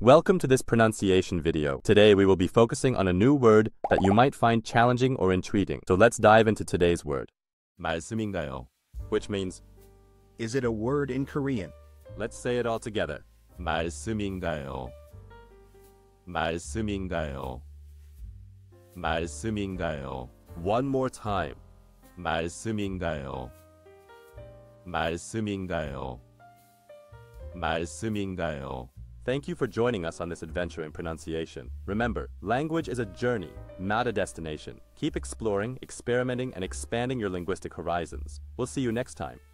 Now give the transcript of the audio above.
Welcome to this pronunciation video. Today we will be focusing on a new word that you might find challenging or intriguing. So let's dive into today's word. 말씀인가요? Which means, Is it a word in Korean? let's say it all together. 말씀인가요? 말씀인가요? 말씀인가요? One more time. 말씀인가요? 말씀인가요? 말씀인가요? Thank you for joining us on this adventure in pronunciation. Remember, language is a journey, not a destination. Keep exploring, experimenting, and expanding your linguistic horizons. We'll see you next time.